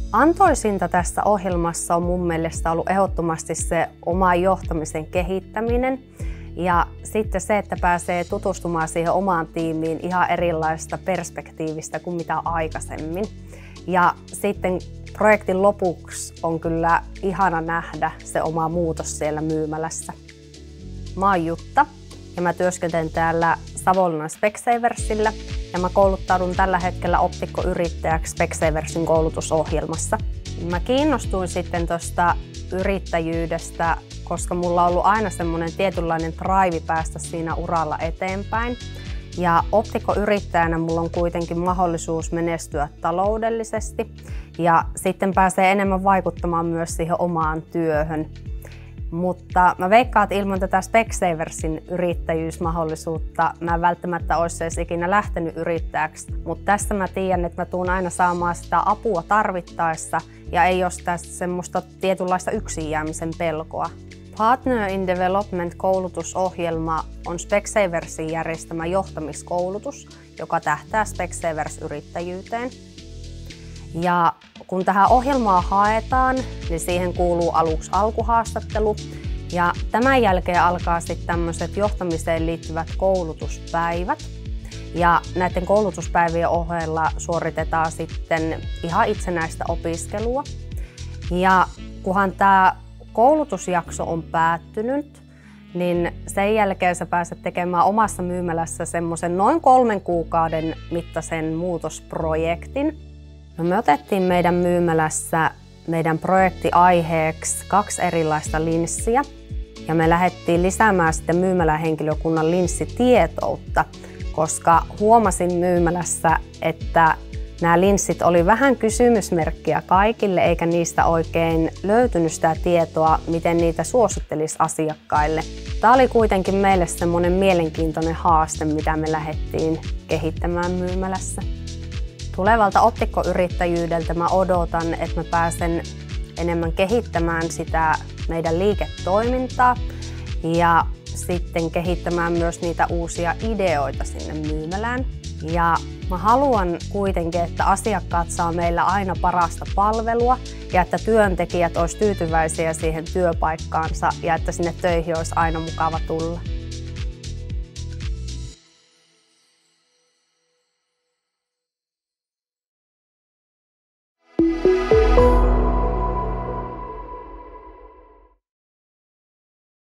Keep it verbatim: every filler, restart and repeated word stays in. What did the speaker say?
Antoisinta tässä ohjelmassa on mun mielestä ollut ehdottomasti se oman johtamisen kehittäminen ja sitten se, että pääsee tutustumaan siihen omaan tiimiin ihan erilaisesta perspektiivistä kuin mitä aikaisemmin. Ja sitten projektin lopuksi on kyllä ihana nähdä se oma muutos siellä myymälässä. Mä oon Jutta ja mä työskentelen täällä Savonlinnan Specsaversillä ja mä kouluttaudun tällä hetkellä optikkoyrittäjäksi Specsaversin koulutusohjelmassa. Mä kiinnostuin sitten tuosta yrittäjyydestä, koska mulla on ollut aina semmoinen tietynlainen drive päästä siinä uralla eteenpäin. Ja optikkoyrittäjänä mulla on kuitenkin mahdollisuus menestyä taloudellisesti ja sitten pääsee enemmän vaikuttamaan myös siihen omaan työhön. Mutta mä veikkaan, että ilman tätä Specsaversin yrittäjyysmahdollisuutta mä en välttämättä olisi edes ikinä lähtenyt yrittäjäksi. Mutta tässä mä tiedän, että mä tuun aina saamaan sitä apua tarvittaessa ja ei ole tästä semmoista tietynlaista yksin jäämisen pelkoa. Partner in Development-koulutusohjelma on Specsaversin järjestämä johtamiskoulutus, joka tähtää Specsavers-yrittäjyyteen. Ja kun tähän ohjelmaan haetaan, niin siihen kuuluu aluksi alkuhaastattelu. Ja tämän jälkeen alkaa sitten tämmöiset johtamiseen liittyvät koulutuspäivät. Ja näiden koulutuspäivien ohella suoritetaan sitten ihan itsenäistä opiskelua. Ja kunhan tämä koulutusjakso on päättynyt, niin sen jälkeen sä pääset tekemään omassa myymälässä semmoisen noin kolmen kuukauden mittaisen muutosprojektin. No me otettiin meidän myymälässä meidän projektiaiheeksi kaksi erilaista linssiä ja me lähdettiin lisäämään sitten myymälähenkilökunnan linssitietoutta, koska huomasin myymälässä, että nämä linssit oli vähän kysymysmerkkiä kaikille eikä niistä oikein löytynyt sitä tietoa, miten niitä suosittelisi asiakkaille. Tämä oli kuitenkin meille semmoinen mielenkiintoinen haaste, mitä me lähdettiin kehittämään myymälässä. Tulevalta optikkoyrittäjyydeltä mä odotan, että mä pääsen enemmän kehittämään sitä meidän liiketoimintaa ja sitten kehittämään myös niitä uusia ideoita sinne myymälään. Ja mä haluan kuitenkin, että asiakkaat saa meillä aina parasta palvelua ja että työntekijät olisi tyytyväisiä siihen työpaikkaansa ja että sinne töihin olisi aina mukava tulla.